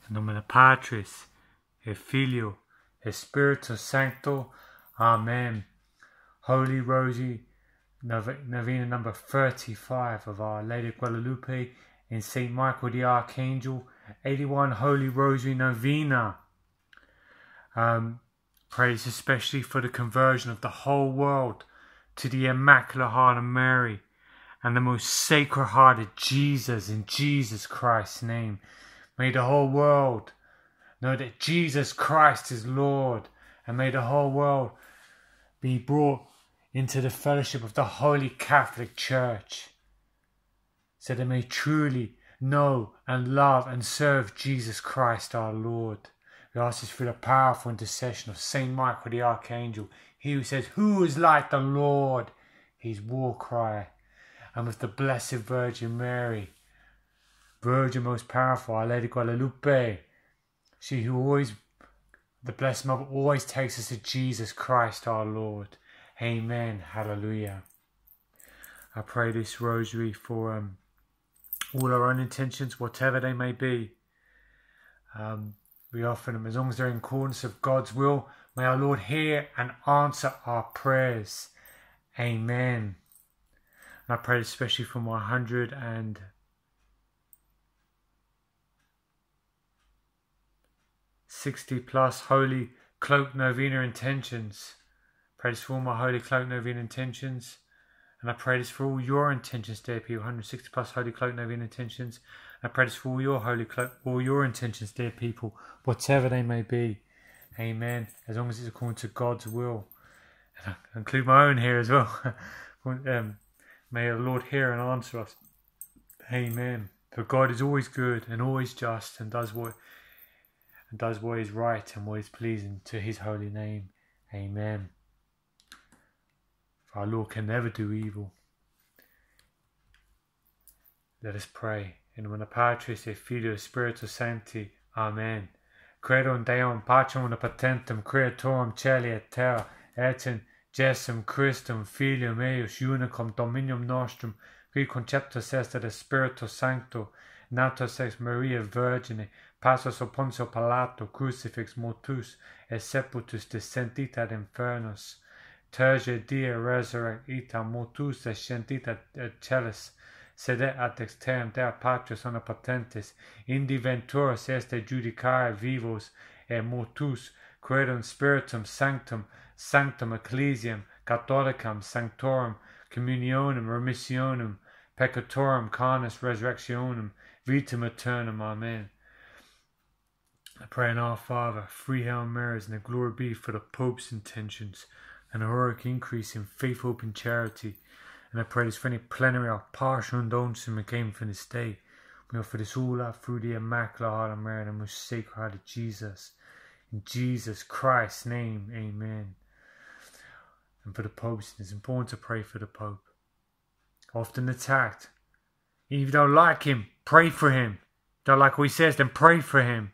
In nomine Patris, et Filio, et Spiritus Sancto. Amen. Holy Rosary Novena number 35 of Our Lady of Guadalupe in St. Michael the Archangel. 81 Holy Rosary Novena. Praise especially for the conversion of the whole world to the Immaculate Heart of Mary and the most Sacred Heart of Jesus, in Jesus Christ's name. May the whole world know that Jesus Christ is Lord, and may the whole world be brought into the fellowship of the Holy Catholic Church, so they may truly know and love and serve Jesus Christ our Lord. We ask this through the powerful intercession of Saint Michael the Archangel, he who says, "Who is like the Lord?" His war cry. And with the Blessed Virgin Mary, Virgin most powerful, Our Lady of Guadalupe, she who always, the Blessed Mother, always takes us to Jesus Christ our Lord. Amen. Hallelujah. I pray this rosary for all our own intentions, whatever they may be. We offer them as long as they're in accordance of God's will. May our Lord hear and answer our prayers. Amen. And I pray especially for my 160 plus Holy Cloak Novena intentions. Pray this for all my Holy Cloak Novena intentions. And I pray this for all your intentions, dear people. 160 plus Holy Cloak Novena intentions. I pray this for all your Holy Cloak, all your intentions, dear people, whatever they may be. Amen. As long as it's according to God's will. And I include my own here as well. May the Lord hear and answer us. Amen. For God is always good and always just, and does what is right and what is pleasing to his holy name. Amen. For our Lord can never do evil. Let us pray. In nomine Patris et Filio et Spiritus Sancti. Amen. Credo in Deum Patrem omnipotentem, Creatorum caeli et terra, et in Jesum Christum Filium eius unicum Dominum nostrum, qui conceptus est de Spiritus Sancto, natus ex Maria Virgine, passus ob Pontio Pilato, crucifix mortus, et sepultus descendit ad infernus, tertia die resurrect ita mortus ascendit ad celis, sedet ad dexterem Dei Patris omnipotentis, indi venturus est judicare vivos et mortus, credum Spiritum Sanctum, Sanctum Ecclesiam Catholicam Sanctorum, Communionem Remissionem, Peccatorum Carnis Resurrectionem, Vitam Aeternam. Amen. I pray in Our Father, 3 Hail Marys, and the glory be for the Pope's intentions, and a heroic increase in faith, hope, and charity. And I pray this for any plenary or partial indulgence that came from this day. We offer this all up through the Immaculate Heart of Mary, the most Sacred Heart of Jesus. In Jesus Christ's name, amen. And for the Pope, it's important to pray for the Pope. Often attacked. If you don't like him, pray for him. Don't like what he says, then pray for him.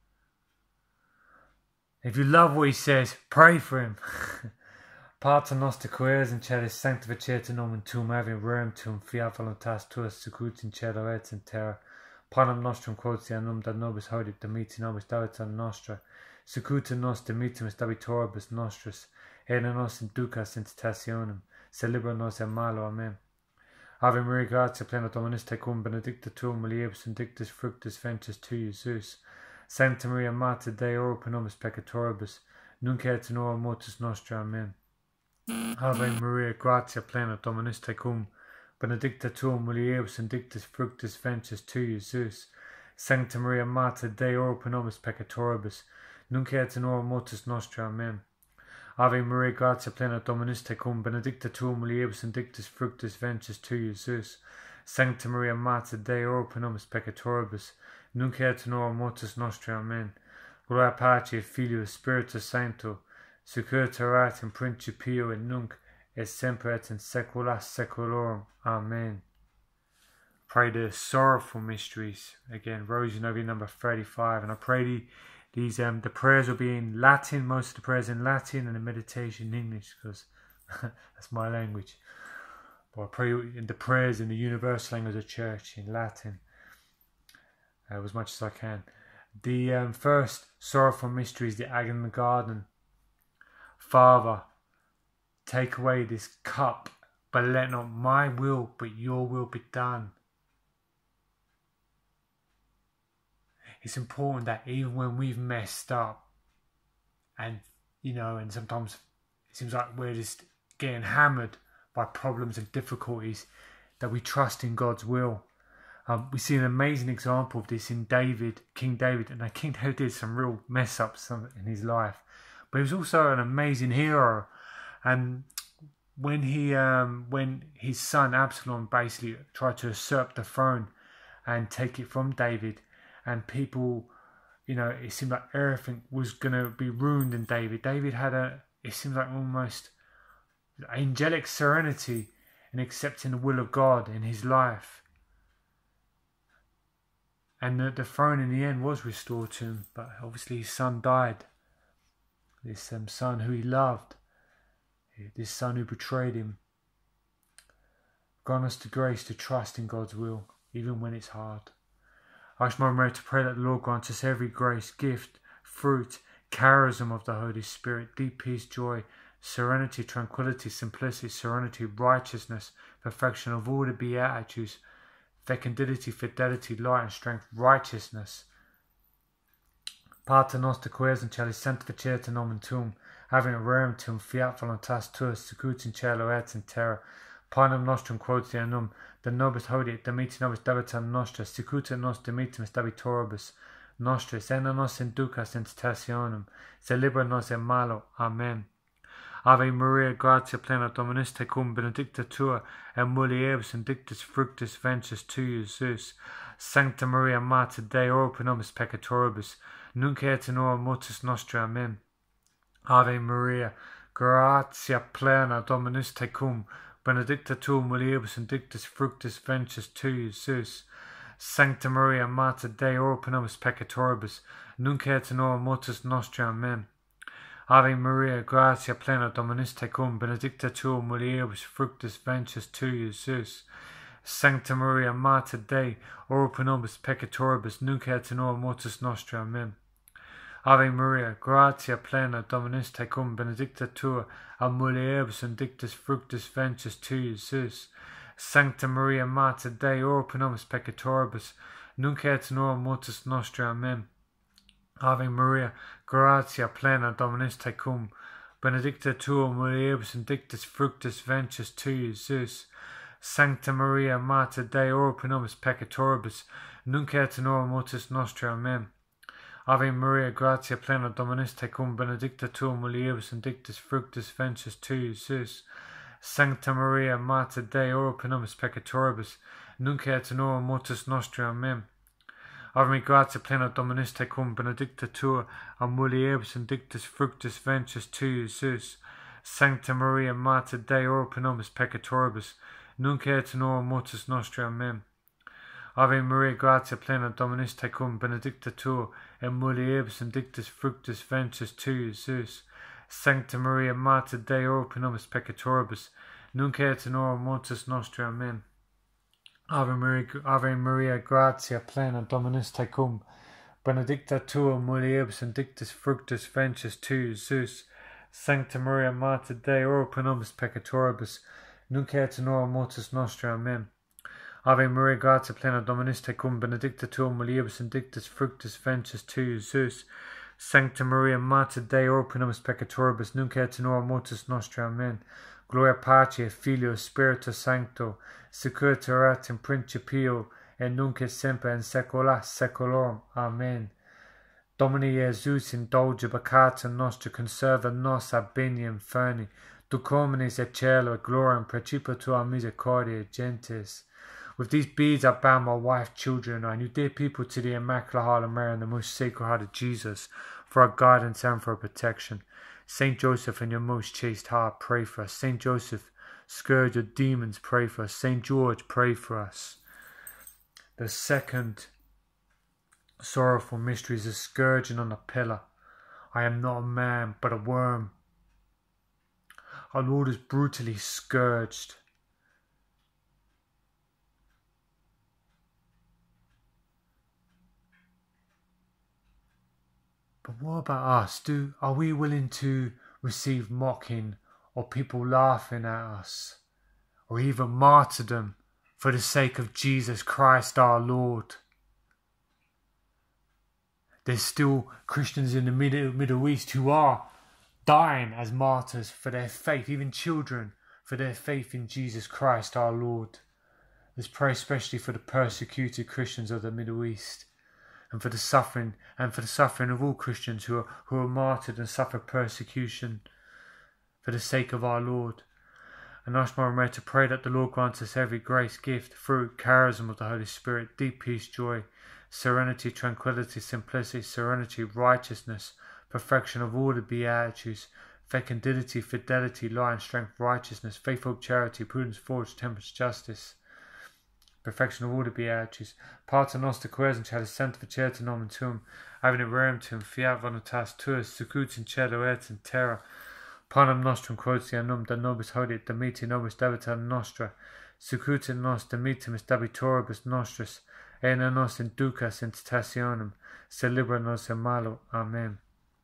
If you love what he says, pray for him. Pater noster qui eres in celis, sanctificetur nomen tuum, ave rerum tuum, fiat voluntas tua, sicut in cielo et in terra. Panem nostrum quotidianum num da nobis hodie, dimitti nobis davita nostra, sicut in nos dimittimus dabitoribus nostris, et ne nos inducas in tentationem, sed libera nos a malo. Amen. Ave Maria, gratia plena Dominus tecum, benedicta tu in mulieribus, benedictus fructus ventris tui, Iesus. Sancta Maria, Mater Dei, ora pro nobis peccatoribus, nunc et in hora mortis nostra. Amen. Ave Maria, gratia plena Dominus tecum, benedicta tu in mulieribus, benedictus fructus ventris tui, Iesus. Sancta Maria, Mater Dei, ora pro nobis peccatoribus, nunc et in hora mortis nostra. Amen. Ave Maria, gratia plena Dominus tecum, benedicta tu in mulieribus, benedictus fructus ventris tui, Iesus. Sancta Maria, Mater Dei, ora pro nobis peccatoribus, nunc et in hora mortis nostra. Amen. Gloria Patri et Filio et Spiritus Sancto, sicut erat in principio et nunc et semper et in saecula saeculorum. Amen. Pray the sorrowful mysteries. Again, Rosary Novena number 35. And I pray the prayers will be in Latin, most of the prayers in Latin, and the meditation in English, because that's my language. But I pray in the prayers in the universal language of the Church in Latin, as much as I can. The first sorrowful mystery is the agony in the garden. Father, take away this cup, but let not my will but your will be done. It's important that even when we've messed up, and and sometimes it seems like we're just getting hammered by problems and difficulties, that we trust in God's will. We see an amazing example of this in King David. And King David did some real mess ups in his life, but he was also an amazing hero. And when his son Absalom basically tried to usurp the throne and take it from David, and people, it seemed like everything was going to be ruined in David. David had it seems like almost angelic serenity in accepting the will of God in his life. And the throne in the end was restored to him, but obviously his son died. This son who he loved, this son who betrayed him. Grant us the grace to trust in God's will, even when it's hard. I ask Mother Mary to pray that the Lord grants us every grace, gift, fruit, charism of the Holy Spirit, deep peace, joy, serenity, tranquility, simplicity, serenity, righteousness, perfection of all the beatitudes, fecundity, fidelity, light and strength, righteousness. Pater noster quaes in celis sanctificete nomen tuum, having rerum tuum fiat voluntas tuas, secut in cielo et in terra, panem nostrum quotidianum, de nobis hodie, dimiti nobis debitum nostra, secut et nos dimitimus debitoribus nostris, et non nos inducas in tentationem, sed libera nos in malo. Amen. Ave Maria, gratia plena Dominus tecum, benedicta tua, et mulieribus benedictus fructus ventris tui, Iesus. Sancta Maria, Mater Dei, ora pro nobis peccatoribus, nunc et in hora mortis nostri. Amen. Ave Maria, gratia plena Dominus tecum, benedicta tua mulieribus benedictus fructus ventris tui, Iesus. Sancta Maria, Mater Dei, ora pro nobis peccatoribus, nunc et in hora mortis nostri. Amen. Ave Maria, gratia plena Dominus tecum, benedicta tua mulieribus fructus ventris tui, Iesus. Sancta Maria, Mater Dei, ora pro nobis peccatoribus, nunc et in hora mortis nostri. Amen. Ave Maria, gratia plena Dominus tecum, benedicta tua mulieribus benedictus fructus ventris tui, Iesus. Sancta Maria, Mater Dei, ora pro nobis peccatoribus, nunc et in hora mortis nostri. Amen. Ave Maria, gratia plena Dominus tecum, benedicta tua mulieribus benedictus fructus ventris tui, Iesus. Sancta Maria, Mater Dei, ora pro nobis peccatoribus, nunc et in hora mortis nostri. Amen. Ave Maria, gratia plena Dominus tecum, benedicta tua mulieribus benedictus fructus ventris tui, Iesus. Sancta Maria, Mater Dei, ora pro nobis peccatoribus, nunc et in hora mortis nostri. Amen. Ave Maria, gratia plena Dominus tecum, benedicta tua mulieribus benedictus fructus ventris tui, Iesus. Sancta Maria, Mater Dei, ora pro nobis peccatoribus, nunc et in hora mortis nostri. Amen. Ave Maria, gratia plena Dominus tecum, benedicta tua mulieribus benedictus fructus ventris tui, Iesus. Sancta Maria, Mater Dei, ora pro nobis peccatoribus, nunc et in hora mortis nostri. Amen. Ave Maria, gratia plena Dominus tecum, benedicta tua mulieribus benedictus fructus ventris tui, Iesus. Sancta Maria, Mater Dei, ora pro nobis peccatoribus, nunc et in hora mortis nostri. Amen. Ave Maria, gratia plena Dominus tecum, benedicta tua mulieribus benedictus fructus ventris tui, Iesus. Sancta Maria, Mater Dei, ora pro nobis peccatoribus, nunc et in hora mortis nostri. Amen. Gloria Patri et Filio et Spiritus Sancto, sicut erat in principio, et nunc et semper in saecula saeculorum. Amen. Domini Iesus indulge peccatum nostri, conserva nos ab bene inferni, duc homines et caelo et gloriam praecipa tua misericordia gentes. With these beads I bound my wife, children, and you dear people to the Immaculate Heart of Mary and the most Sacred Heart of Jesus, for our guidance and for our protection. Saint Joseph, in your most chaste heart, pray for us. Saint Joseph, scourge of demons, pray for us. Saint George, pray for us. The second sorrowful mystery is the scourging on the pillar. I am not a man, but a worm. Our Lord is brutally scourged. But what about us? Are we willing to receive mocking or people laughing at us or even martyrdom for the sake of Jesus Christ our Lord? There's still Christians in the Middle East who are dying as martyrs for their faith, even children for their faith in Jesus Christ our Lord. Let's pray especially for the persecuted Christians of the Middle East and for the suffering of all Christians who are martyred and suffer persecution for the sake of our Lord. And ask Mother Mary to pray that the Lord grants us every grace gift, fruit, charism of the Holy Spirit, deep peace, joy, serenity, tranquility, simplicity, serenity, righteousness, perfection of all the beatitudes, fecundity, fidelity, life, strength, righteousness, faith, hope, charity, prudence, force, temperance, justice, perfection of all the beatitudes. Pater noster quaes in celis sanctificetur nomen tuum, avenit rerum tuum, fiat voluntas tuus, secut in cielo et in terra. Panem nostrum quotidianum da nobis hodie, dimiti nobis debita nostra, secut in nos dimitimus debitoribus nostris, et ne nos inducas in tentationem, sed libera nos in malo. Amen.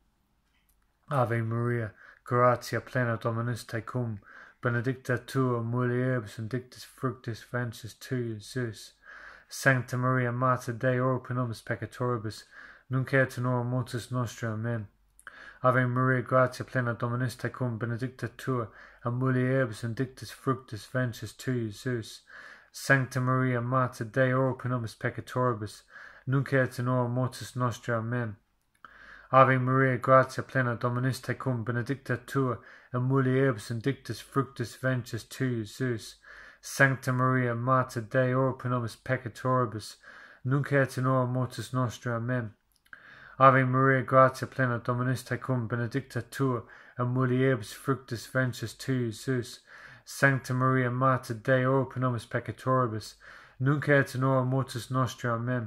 Ave Maria, gratia plena Dominus tecum, benedicta tu mulieribus benedictus fructus ventris tui, Jesus. Sancta Maria, Mater Dei, ora pro nobis peccatoribus, nunc et in hora mortis nostri. Amen. Ave Maria, gratia plena Dominus tecum, benedicta tu mulieribus benedictus fructus ventris tui, Jesus. Sancta Maria, Mater Dei, ora pro nobis peccatoribus, nunc et in hora mortis nostri. Amen. Ave Maria, gratia plena Dominus tecum, benedicta tu mulieribus benedictus fructus ventris tui, Jesus. Sancta Maria, Mater Dei, ora pro nobis peccatoribus, nunc et in hora mortis nostri. Amen. Ave Maria, gratia plena Dominus tecum, benedicta tu mulieribus fructus ventris tui, Jesus. Sancta Maria, Mater Dei, ora pro nobis peccatoribus, nunc et in hora mortis nostri. Amen.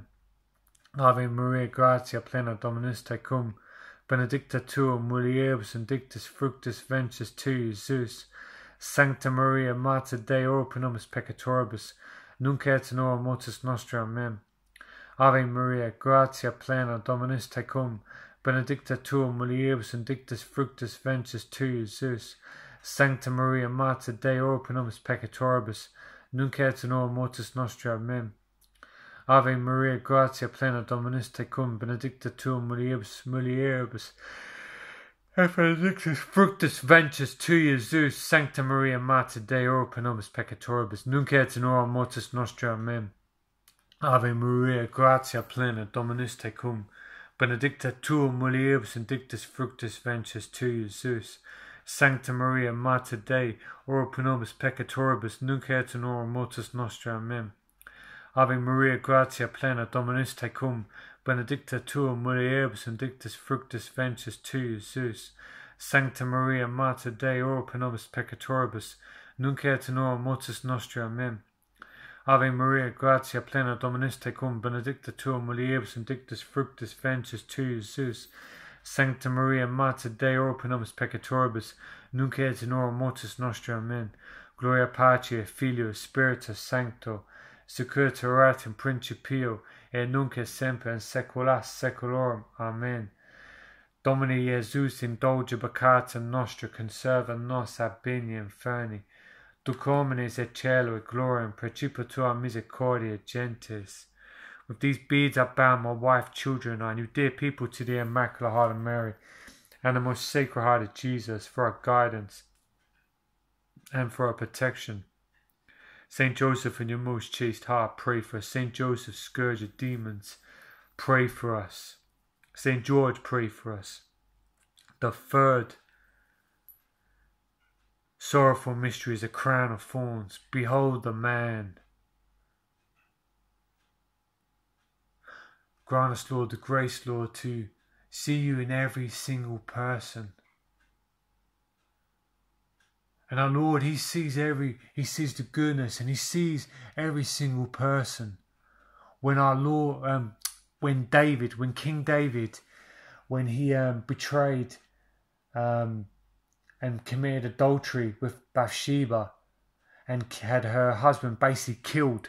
Ave Maria, gratia plena Dominus tecum, benedicta tu mulieribus benedictus fructus ventris tui, Jesus. Sancta Maria, Mater Dei, ora pro nobis peccatoribus, nunc et in hora mortis nostri. Amen. Ave Maria, gratia plena Dominus tecum, benedicta tu mulieribus benedictus fructus ventris tui, Jesus. Sancta Maria, Mater Dei, ora pro nobis peccatoribus, nunc et in hora mortis nostri. Amen. Ave Maria, gratia plena Dominus tecum, benedicta tu mulieribus et benedictus fructus ventris tui, Jesus. Sancta Maria, Mater Dei, ora pro nobis peccatoribus, nunc et in hora mortis nostri. Amen. Ave Maria, gratia plena Dominus tecum, benedicta tu mulieribus benedictus fructus ventris tui, Jesus. Sancta Maria, Mater Dei, ora pro nobis peccatoribus, nunc et in hora mortis nostri. Amen. Ave Maria, gratia plena Dominus tecum, benedicta tu mulieribus benedictus fructus ventris tui, Jesus. Sancta Maria, Mater Dei, ora pro nobis peccatoribus, nunc et in hora mortis nostri. Amen. Ave Maria, gratia plena Dominus tecum, benedicta tu mulieribus benedictus fructus ventris tui, Jesus. Sancta Maria, Mater Dei, ora pro nobis peccatoribus, nunc et in hora mortis nostri. Amen. Gloria Patri, Filio, Spiritus Sancto, sicut erat in principio, et nunc et semper in saecula saeculorum. Amen. Domine Iesus, indulge peccatum nostra, conserva nos ab bene inferni, duc homines et caelo et gloriam, principio tua misericordia gentes. With these beads I bound my wife, children, and you dear people to the Immaculate Heart of Mary, and the most Sacred Heart of Jesus, for our guidance and for our protection. Saint Joseph, in your most chaste heart, pray for us. Saint Joseph, scourge of demons, pray for us. Saint George, pray for us. The third sorrowful mystery is a crown of thorns. Behold the man. Grant us, Lord, the grace, Lord, to see you in every single person. And our Lord, He sees the goodness, and He sees every single person. When our Lord, when King David, when he betrayed and committed adultery with Bathsheba, and had her husband basically killed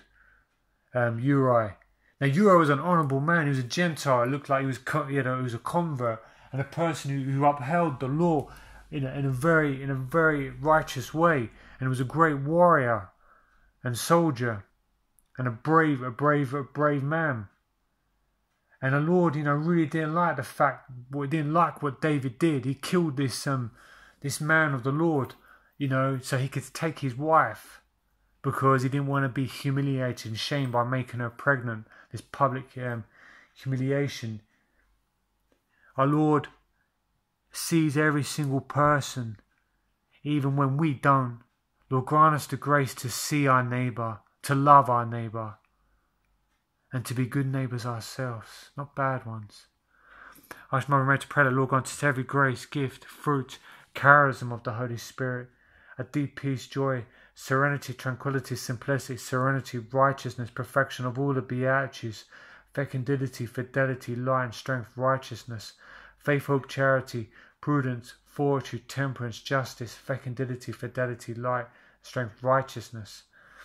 Uriah. Now Uriah was an honourable man. He was a Gentile. It looked like he was a convert. and a person who upheld the law in a very righteous way, and was a great warrior and soldier and a brave man. And the Lord, really didn't like didn't like what David did. He killed this man of the Lord, so he could take his wife, because he didn't want to be humiliated and shamed by making her pregnant. This public humiliation. Our Lord sees every single person, even when we don't. Lord, grant us the grace to see our neighbour, to love our neighbour, and to be good neighbours ourselves, not bad ones. I ask Mother Mary to pray that Lord grant us every grace, gift, fruit, charism of the Holy Spirit, a deep peace, joy, serenity, tranquility, simplicity, serenity, righteousness, perfection of all the beatitudes, fecundity, fidelity, light and strength, righteousness, faith, hope, charity, prudence, fortitude, temperance, justice, fecundity, fidelity, light, strength, righteousness,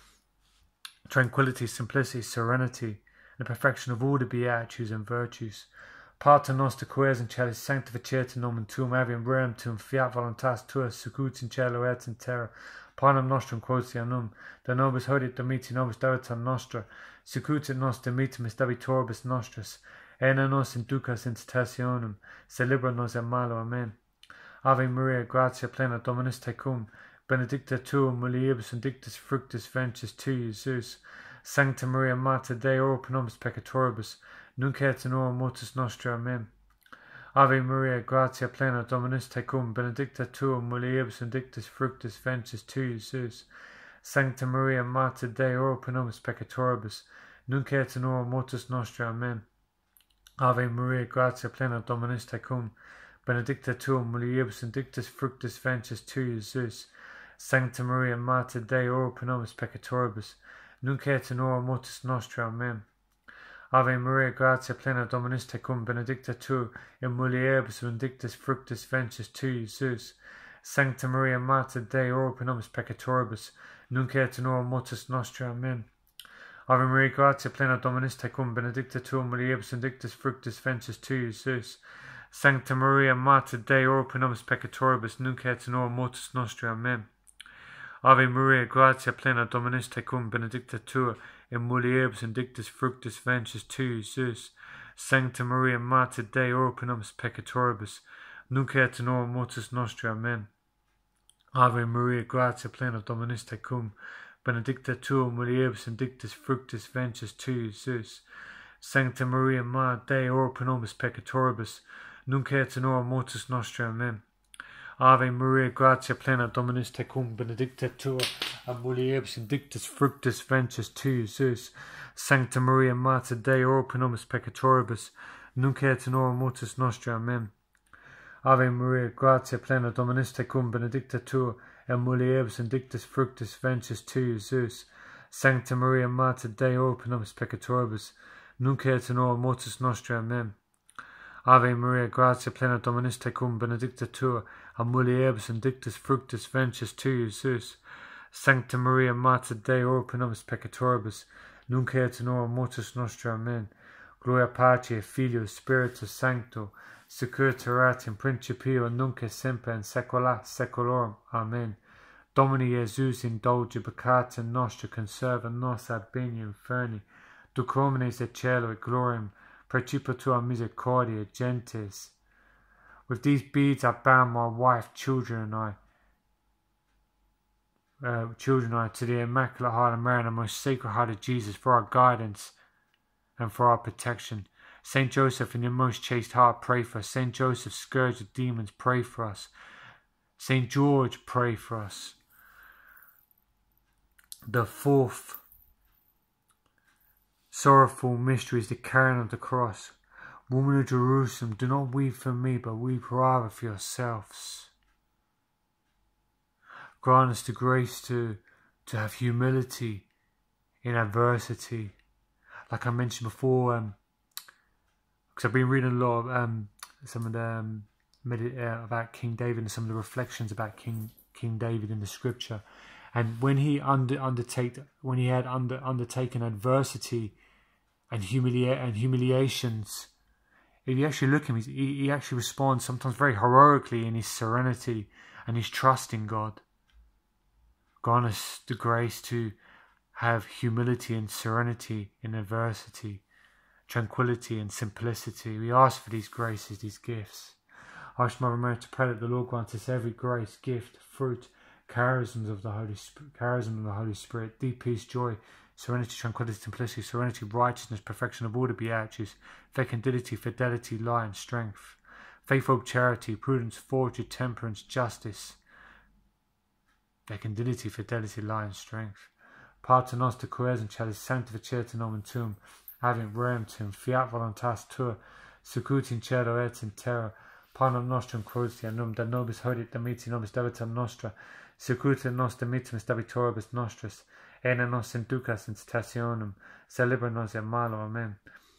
tranquility, simplicity, serenity, and the perfection of all the beatitudes and virtues. Pater noster quaes in celis sanctificetur nomen tuum, avium rerum tuum, fiat voluntas tua, sicut in cielo et in terra. Panem nostrum quotidianum, da nobis hodie dimitti nobis dabitur nostra, sicut et nos dimittimus debitoribus nostris, et ne nos inducas in tentationem, sed libera nos a malo. Amen. Ave Maria, gratia plena, Dominus tecum, benedicta tu in mulieribus, benedictus fructus ventris tui, Jesus. Sancta Maria, Mater Dei, ora pro nobis peccatoribus, nunc et in hora mortis nostre. Amen. Ave Maria, gratia plena, Dominus tecum, benedicta tu in mulieribus, benedictus fructus ventris tui, Jesus. Sancta Maria, Mater Dei, ora pro nobis peccatoribus, nunc et in hora mortis nostre. Amen. Ave Maria, gratia plena, Dominus tecum, benedicta tu in mulieribus, benedictus fructus ventris tui, Jesus. Sancta Maria, Mater Dei, ora pro nobis peccatoribus, nunc et in hora mortis nostre. Amen. Ave Maria, gratia plena, Dominus tecum, benedicta tu in mulieribus, benedictus fructus ventris tui, Jesus. Sancta Maria, Mater Dei, ora pro nobis peccatoribus, nunc et in hora mortis nostre. Amen. Ave Maria, gratia plena, Dominus tecum, benedicta tu in mulieribus, benedictus fructus ventris tui, Jesus. Sancta Maria, Mater Dei, ora pro nobis peccatoribus, nunc et in hora mortis nostre. Amen. Ave Maria, gratia plena, Dominus tecum, benedicta tu in mulieribus, benedictus fructus ventris tui, Jesus. Sancta Maria, Mater Dei, ora pro nobis peccatoribus, nunc et in hora mortis nostre. Amen. Ave Maria, gratia plena, Dominus tecum, benedicta tu in mulieribus, benedictus fructus ventris tui, Jesus. Sancta Maria, Mater Dei, ora pro nobis peccatoribus, nunc et in hora mortis nostre. Amen. Ave Maria, gratia plena, Dominus tecum, benedicta tu in mulieribus, benedictus fructus ventris tui, Jesus. Sancta Maria, Mater Dei, ora pro nobis peccatoribus, nunc et in hora mortis nostre. Amen. Ave Maria, gratia plena, Dominus tecum, benedicta tu in mulieribus, benedictus fructus ventris tui, Jesus. Sancta Maria, Mater Dei, ora pro nobis peccatoribus, nunc et in hora mortis nostre. Amen. Ave Maria, gratia plena, Dominus tecum, benedicta tu in mulieribus, benedictus fructus ventris tui, Jesus. Sancta Maria, Mater Dei, ora pro nobis peccatoribus, nunc et in hora mortis nostre. Amen. Gloria Patri, Filio, Spiritus Sancto, sicut erat in principio, nunc et semper, in saecula saeculorum. Amen. Domini Jesus, indulge peccata nostra, conserva nos ad bene inferni, duc homines et cielo et gloriam, percipa tua misericordia gentes. With these beads I bound my wife, children, and I to the Immaculate Heart of Mary and the Most Sacred Heart of Jesus for our guidance and for our protection. Saint Joseph, in your most chaste heart, pray for us. Saint Joseph, scourge of demons, pray for us. Saint George, pray for us. The fourth sorrowful mystery is the carrying of the cross. Woman of Jerusalem, do not weep for me, but weep rather for yourselves. Grant us the grace to have humility in adversity. Like I mentioned before, because I've been reading a lot of some of the about King David and some of the reflections about King David in the Scripture, and when he had undertaken adversity and humiliations if you actually look at him, he actually responds sometimes very heroically in his serenity and his trust in God. Grant us the grace to have humility and serenity in adversity, tranquility and simplicity. We ask for these graces, these gifts. I ask Mother Mary to pray that the Lord grant us every grace, gift, fruit, charisms of the Holy Spirit, deep peace, joy, serenity, tranquility, simplicity, serenity, righteousness, perfection of all the Beatitudes, fecundity, fidelity, lie, and strength, faith, hope, charity, prudence, fortitude, temperance, justice, fecundity, fidelity, lie, and strength. Pater noster qui es in celis, sanctificetur nomen tuum, advent regnum tuum, fiat voluntas tua, sicut in cielo et in terra. Panem nostrum quotidianum da nobis hodie dimitti nobis debitum nostra, sicut in nos dimittimus debitoribus nostris, et ne nos inducas in tentationem, sed libera nos a malo. Amen.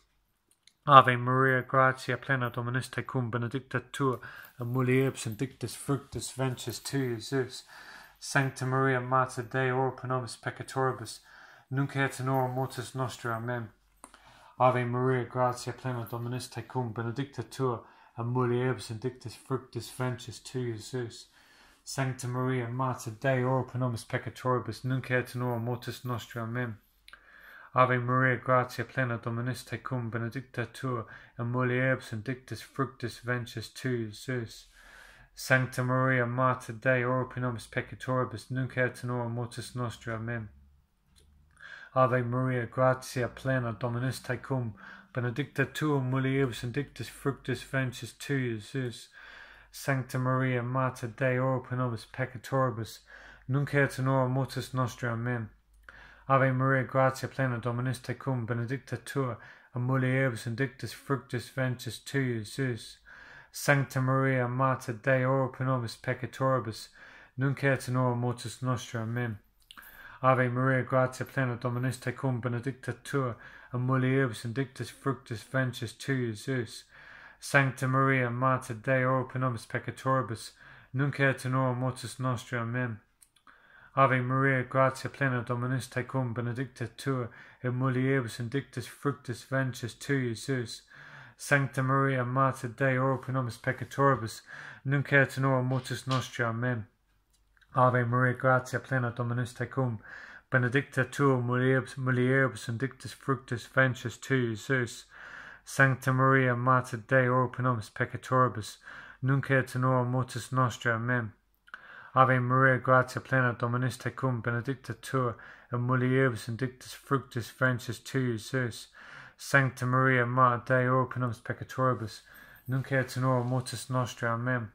Ave Maria, gratia plena Dominus tecum, benedicta tu in mulieribus benedictus fructus ventris tui, Iesus. Sancta Maria, Mater Dei, ora pro nobis peccatoribus, nunc et in hora mortis nostri. Amen. Ave Maria, gratia plena Dominus tecum, benedicta tu in mulieribus benedictus fructus ventris tui, Iesus. Sancta Maria, Mater Dei, ora pro nobis peccatoribus, nunc et in hora mortis nostri. Amen. Ave Maria, gratia plena Dominus tecum, benedicta tu in mulieribus benedictus fructus ventris tui, Iesus. Sancta Maria, Mater Dei, ora pro nobis peccatoribus, nunc et in hora mortis nostri. Amen. Ave Maria, gratia plena Dominus tecum, benedicta tu in mulieribus benedictus fructus ventris tui, Iesus. Sancta Maria, Mater Dei, ora pro nobis peccatoribus, nunc et in hora mortis nostri. Amen. Ave Maria, gratia plena Dominus tecum, benedicta tu in mulieribus benedictus fructus ventris tui, Iesus. Sancta Maria, Mater Dei, ora pro nobis peccatoribus, nunc et in hora mortis nostri. Amen. Ave Maria, gratia plena Dominus tecum, benedicta tu in mulieribus benedictus fructus ventris tui, Iesus. Sancta Maria, Mater Dei, ora pro nobis peccatoribus, nunc et in hora mortis nostri. Amen. Ave Maria, gratia plena Dominus tecum, benedicta tu in mulieribus benedictus fructus ventris tui, Iesus. Sancta Maria, Mater Dei, ora pro nobis peccatoribus, nunc et in hora mortis nostri. Amen. Ave Maria, gratia plena Dominus tecum, benedicta tu in mulieribus benedictus fructus ventris tui, Iesus. Sancta Maria, Mater Dei, ora pro nobis peccatoribus, nunc et in hora mortis nostri. Amen. Ave Maria, gratia plena Dominus tecum, benedicta tu in mulieribus benedictus fructus ventris tui, Iesus. Sancta Maria, Mater Dei, ora pro nobis peccatoribus, nunc et in hora mortis nostri. Amen.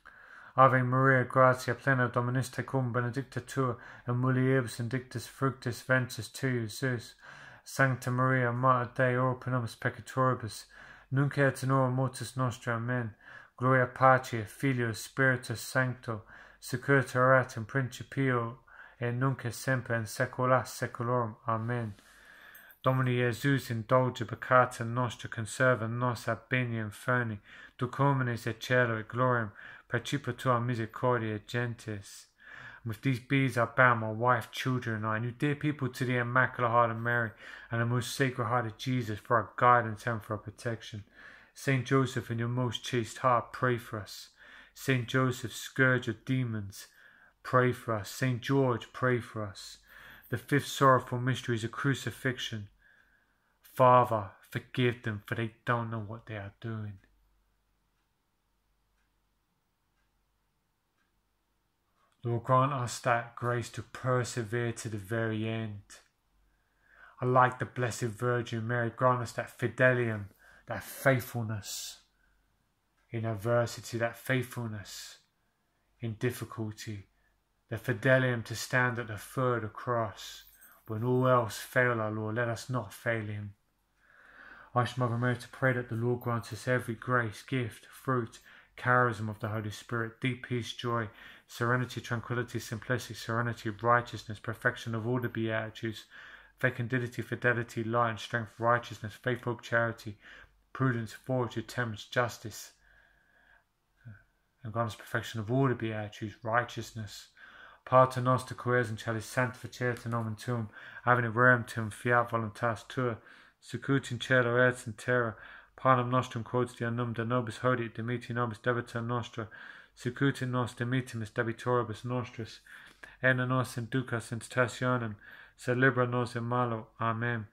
Ave Maria, gratia plena Dominus tecum, benedicta tu in mulieribus benedictus fructus ventris tui, Iesus. Sancta Maria, Mater Dei, ora pro nobis peccatoribus, nunc et in hora mortis nostri. Amen. Gloria Patri, Filio, Spiritus Sancto, sicut erat in principio, et nunc et semper in saecula saeculorum. Amen. Domini Iesus, indulge peccata nostra, conserva nos ab bene inferni, duc homines et cielo et gloriam, percipa tua misericordia gentes. And with these beads I bound my wife, children, and I, and you dear people, to the Immaculate Heart of Mary and the most Sacred Heart of Jesus, for our guidance and for our protection. Saint Joseph, in your most chaste heart, pray for us. Saint Joseph, scourge of demons, pray for us. Saint George, pray for us. The fifth sorrowful mystery is a crucifixion. Father, forgive them, for they don't know what they are doing. Lord, grant us that grace to persevere to the very end. I like the Blessed Virgin Mary, grant us that fidelium, that faithfulness in adversity, that faithfulness in difficulty, the fidelium to stand at the foot of the cross. When all else fail, our Lord, let us not fail him. I ask Mother Mary to pray that the Lord grants us every grace, gift, fruit, charism of the Holy Spirit, deep peace, joy, serenity, tranquility, simplicity, serenity, righteousness, perfection of all the Beatitudes, fecundity, fidelity, lie, and strength, righteousness, faith, hope, charity, prudence, fortitude, temperance, justice, and grant us perfection of all the Beatitudes, righteousness. Pater noster qui es in celis, sanctificetur nomen tuum, advent regnum tuum, fiat voluntas tua, sicut in cielo et in terra. panem nostrum quotidianum de nobis hodie, dimiti nobis debita nostra, secuti nos dimitimus debitoribus nostris, et non nos inducas in tentationem, sed libera nos in malo. Amen.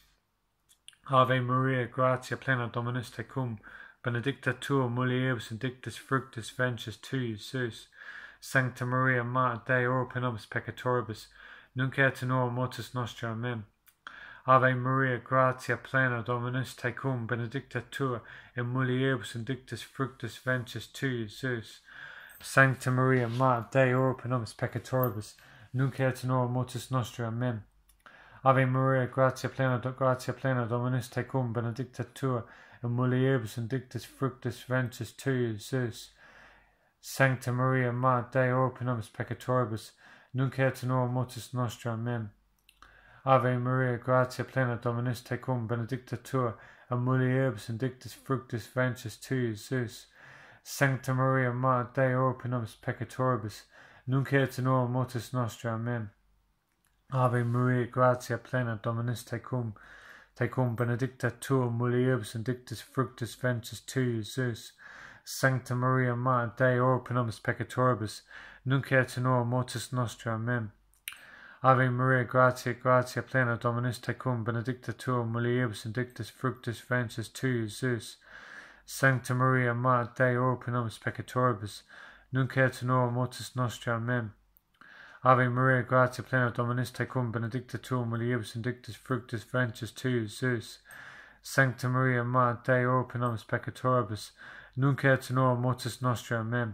Ave Maria, gratia plena Dominus tecum, benedicta tu mulieribus benedictus fructus ventris tui, Iesus. Sancta Maria, Mater Dei, ora pro nobis peccatoribus, nunc et in hora mortis nostri. Amen. Ave Maria, gratia plena Dominus tecum, benedicta tu in mulieribus benedictus fructus ventris tui, Iesus. Sancta Maria, Mater Dei, ora pro nobis peccatoribus, nunc et in hora mortis nostri. Amen. Ave Maria, gratia plena Dominus tecum, benedicta tu in mulieribus benedictus fructus ventris tui, Iesus. Sancta Maria, Mater Dei, ora pro nobis peccatoribus, nunc et in hora mortis nostri. Amen. Ave Maria, gratia plena Dominus tecum, benedicta tu in mulieribus benedictus fructus ventris tui, Iesus. Sancta Maria, Mater Dei, ora pro nobis peccatoribus, nunc et in hora mortis nostri. Amen. Ave Maria, gratia plena Dominus tecum, benedicta tu in mulieribus benedictus fructus ventris tui, Iesus. Sancta Maria, Mater Dei, ora pro nobis peccatoribus, nunc et in hora mortis nostri. Amen. Ave Maria, gratia plena Dominus tecum, benedicta tu in mulieribus benedictus fructus ventris tui, Iesus. Sancta Maria, Mater Dei, ora pro nobis peccatoribus, nunc et in hora mortis nostri. Amen. Ave Maria, gratia plena Dominus tecum, benedicta tu in mulieribus benedictus fructus ventris tui, Iesus. Sancta Maria, Mater Dei, ora pro nobis peccatoribus, nunc et in hora mortis nostri. Amen.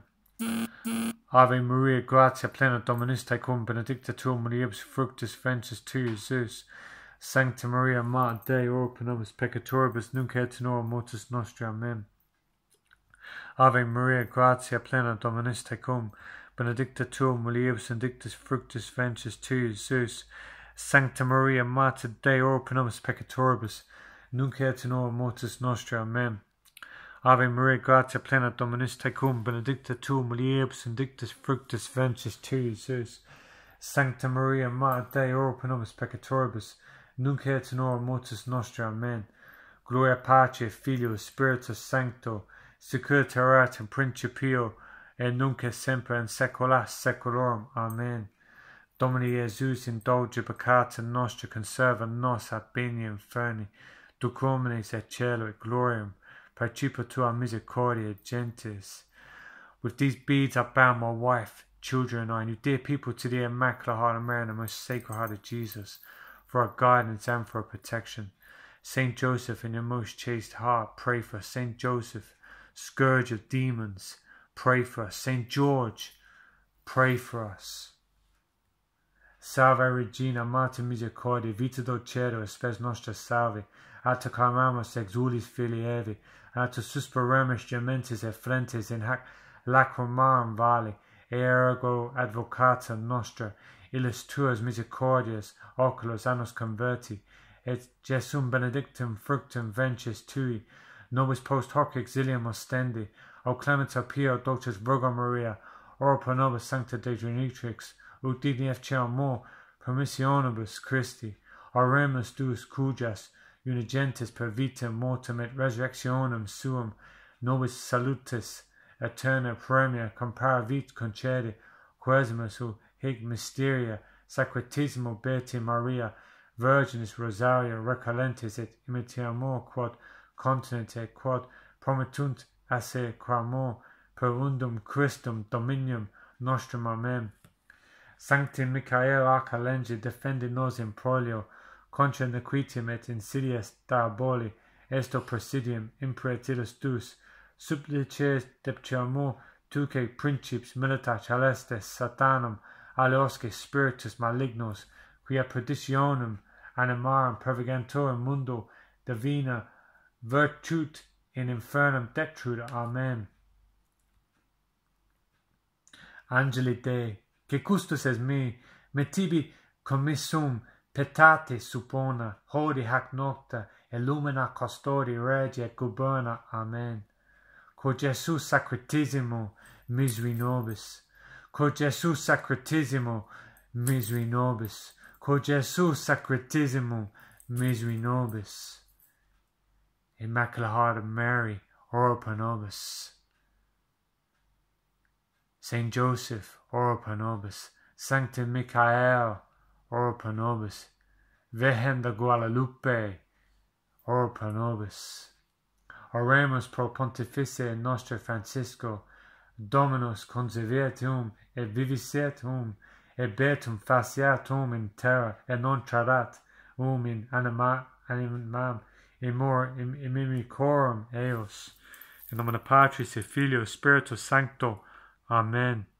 Ave Maria, gratia plena Dominus tecum, benedicta tu in mulieribus fructus ventris tui, Iesus. Sancta Maria, Mater Dei, ora pro nobis peccatoribus, nunc et in hora mortis nostri. Amen. Ave Maria, gratia plena Dominus tecum, benedicta tu in mulieribus benedictus fructus ventris tui, Iesus. Sancta Maria, Mater Dei, ora pro nobis peccatoribus, nunc et in hora mortis nostri. Amen. Ave Maria, gratia plena Dominus tecum, benedicta tu in mulieribus benedictus fructus ventris tui, Iesus. Sancta Maria, Mater Dei, ora pro nobis peccatoribus, nunc et in hora mortis nostri. Amen. Gloria Patri, Filio, Spiritus Sancto, sicut erat in principio, et nunc et semper in saecula saeculorum. Amen. Domini Iesus, indulge peccata nostra, conserva nos ad bene inferni, duc homines et cielo et gloriam, participa tua misericordia gentis. With these beads I bound my wife, children, and I, and you dear people, to the Immaculate Heart of Mary and the most Sacred Heart of Jesus, for our guidance and for our protection. Saint Joseph, in your most chaste heart, pray for us. Saint Joseph, scourge of demons, pray for us. Saint George, pray for us. Salve Regina, Mater Misericordiae, vita dulcedo, spes nostra salve, ata clamamus exulis filii Evi, ata suspiramus gementis et flentes in hac lacrimarum vale, ergo advocata nostra, illis tuas misericordias, oculos annos converti, et Jesum benedictum fructum ventris tui, nobis post hoc exilium ostendi, o clementa pio dulcis Virgo Maria, ora pro nobis sancta Dei Genitrix, ut digni efficacia permissionibus Christi, oremus Deus cujas, unigentis per vitam mortem et resurrectionem suum, nobis salutis eterna premia comparavit concede, quesimus ut hic mysteria sacratisimo Beati Maria, Virginis Rosaria recalentis et imitiamur quod continent et quod promittunt esse clamor per undum Christum Dominium nostrum. Amen. Sancti Michael Archangel, defendi nos in prolio, contra nequitiam et insidias diaboli, esto presidium imperatilis tuus, supplices depciamur tuque principes milita celestes satanum, aliosque spiritus malignos, quia perditionem animarum pervigentur mundo divina virtut in infernum detruda. Amen. Angeli Dei, que custos es me tibi commissum petate suppona, hodie hac nocta, illumina custodi regi et guberna. Amen. Quod Jesus sacratissimo miseri nobis, quod Jesus sacratissimo miseri nobis, quod Jesus sacratissimo miseri nobis. Immaculate Heart of Mary, ora pro nobis. Saint Joseph, ora pro nobis. Sanctum Michael, ora pro nobis. Virgen de Guadalupe, ora pro nobis. Oremus pro Pontifice nostro Francisco, Dominus conservetum et vivisetum, et beatum faciatum in terra, et non tradat in animam inimicorum eos. In nomine Patris et Filio Spiritus Sancto. Amen.